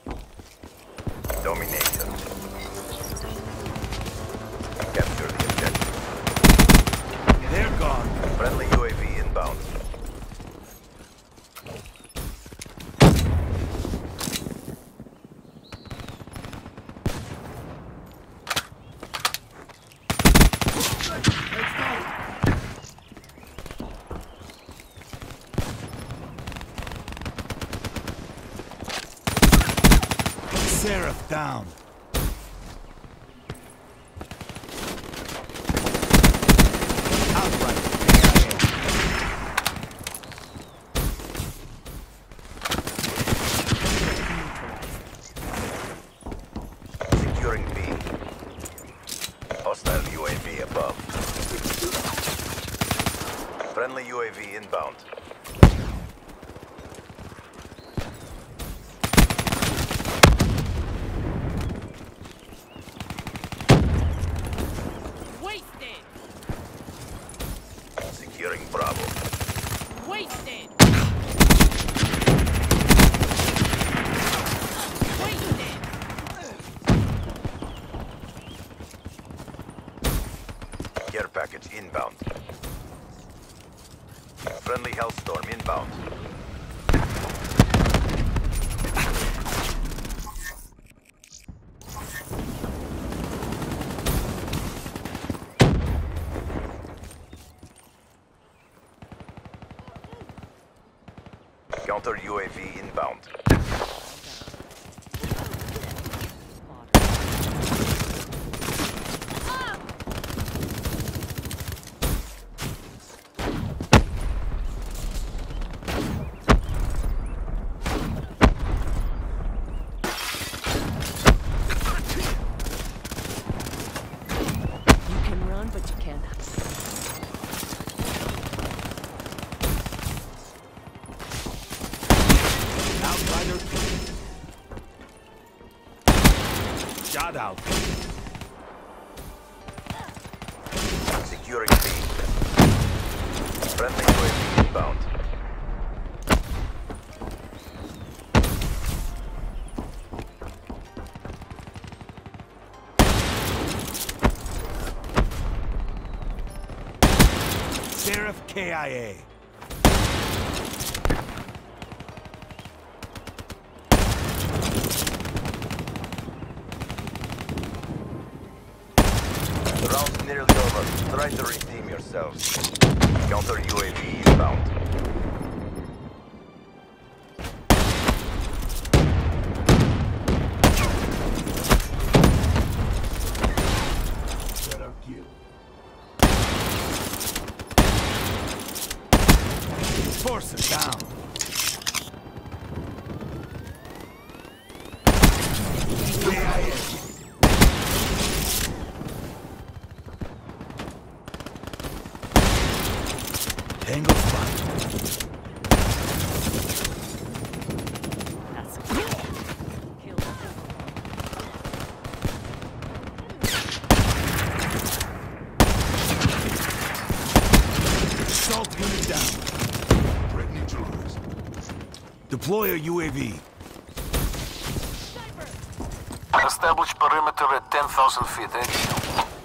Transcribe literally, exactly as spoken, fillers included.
Domination. Capture the objective. They're gone. Friendly U A V inbound. Seraph down. Outright. Securing B. Hostile U A V above. Friendly U A V inbound. Wasted! Securing Bravo. Wasted! Wasted! Care package inbound. Friendly Hellstorm inbound. Counter U A V inbound. You can run, but you can't. Outrider. Shot out. Securing B. Friendly U A V inbound. Seraph K I A. The round's nearly over. Try to redeem yourselves. Counter U A V inbound. Forces down. K I A. Tango spot. That's a kill. Kill. Assault unit down. Threat neutralized. Deploy a U A V. Establish perimeter at ten thousand feet. Eh?